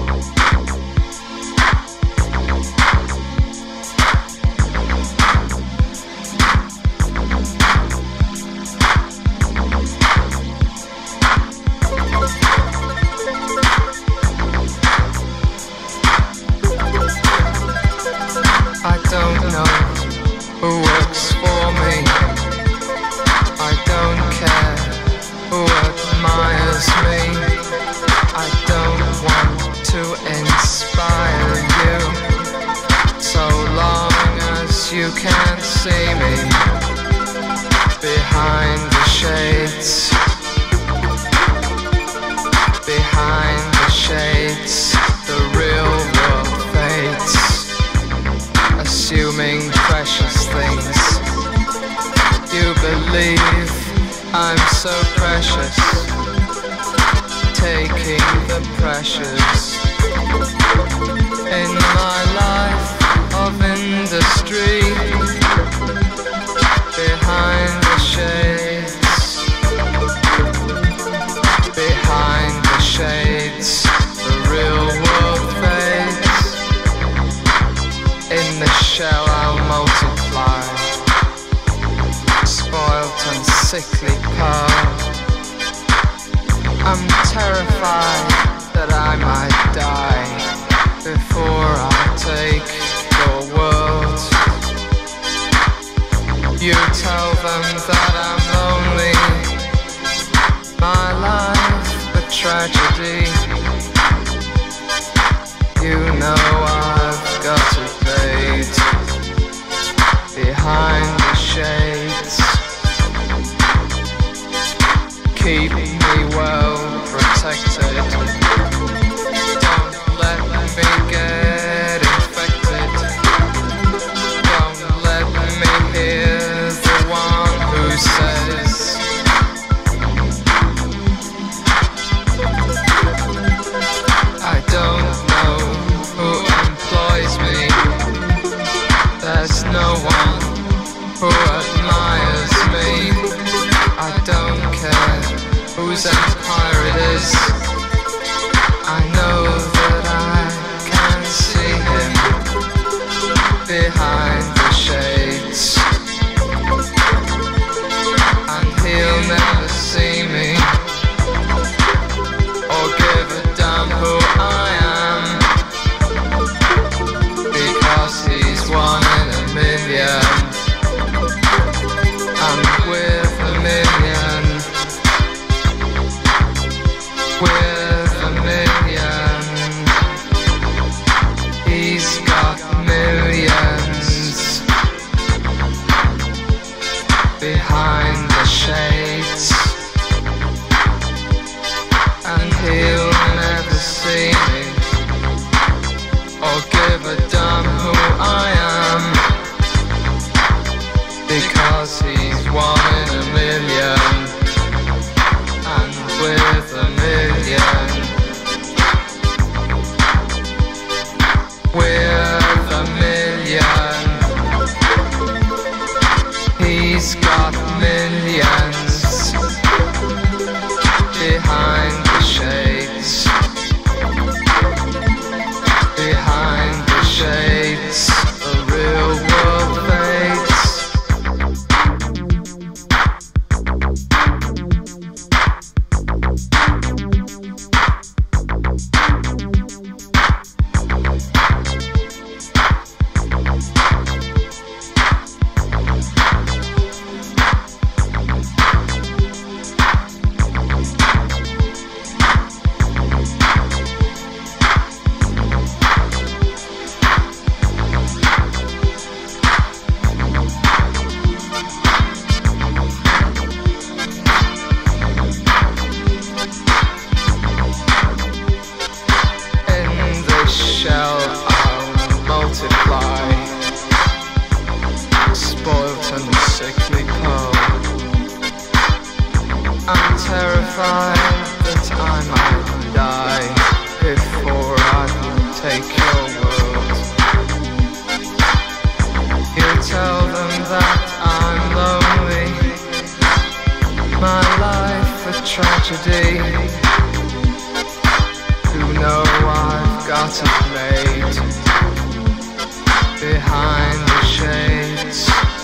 You can't see me behind the shades. Behind the shades, the real world fades, assuming precious things. You believe I'm so precious, taking the pressures in my life of industry. Behind the shades, behind the shades, the real world fades. In the shell I'll multiply, spoilt and sickly pearl. I'm terrified that I might die before I take your world. You tell them that I'm lonely, my life a tragedy. You know I've got to fade behind the shades. Keep me well protected, don't let me get infected. Don't let me hear the one who says I don't know who employs me. There's no one who admires me. I don't care whose empire it is. I know that I can see him behind the shades, and he'll never see me or give a damn who I am, because he's one in a million, and with a million, with a million, he's got millions behind the shades, and he'll never see me or give a damn who I am, because he's one in a million, and with a million, with a million, he's got millions behind the shades, behind the shades, the real world fades. I'm terrified that I might die before I take your world. You tell them that I'm lonely, my life a tragedy. You know I've got a plate behind the shades.